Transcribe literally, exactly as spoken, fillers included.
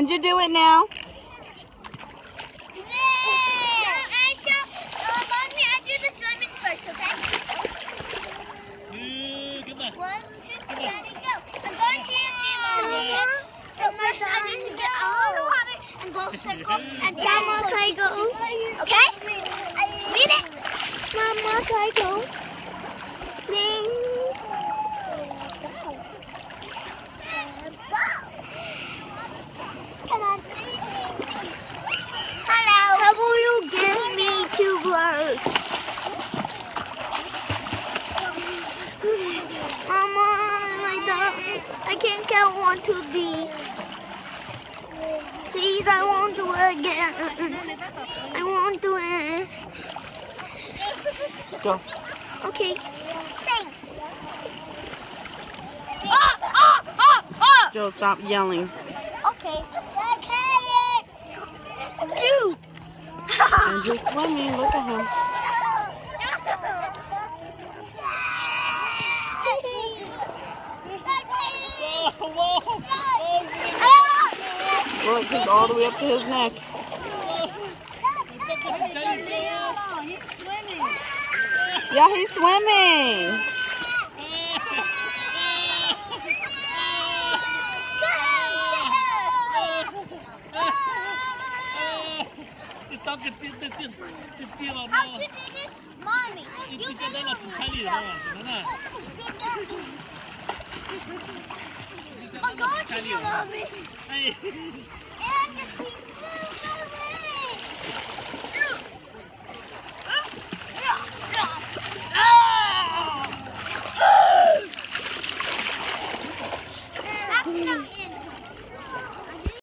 Andrew, do it now. One, two, ready, go. I'm going to use you, Mom. So first I need to get all the water and go circle and then Mama, can I go? Okay? Read it. Mama, can I go? Hello. How will you give me two words? I can't count one, two, three. Please, I won't do it again. I won't do it. Go. Okay. Thanks. Ah, ah, ah, ah. Joe, stop yelling. Okay. Dude. Andrew's swimming. Look at him. Look, he's all the way up to his neck. Yeah, he's swimming. How to do this, Mommy? You I'm going to you, Mommy. And